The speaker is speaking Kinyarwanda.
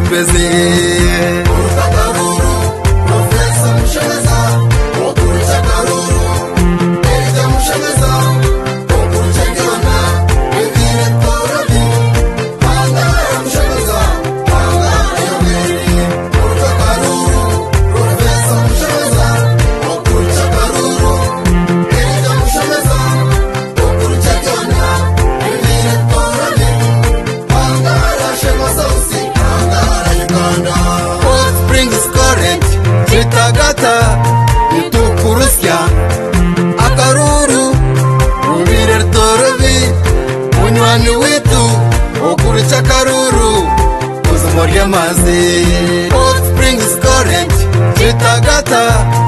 tweze Urukakaruru Profesa Mushemeza Okurucha karuru Erija Mushemeza Okurucha giona Wengine torobi Angara Mushemeza Angara yomeri Urukakaruru Profesa Mushemeza Okurucha karuru Erija Mushemeza Okurucha giona Wengine torobi Angara Shemeza Usi Angara Uganda Hot Springs Current Chitagata Itukurusya Akaruru Rubire Torobi Munywani witu Okurucha karuru Uzumurya mazi Hot Springs Current Chitagata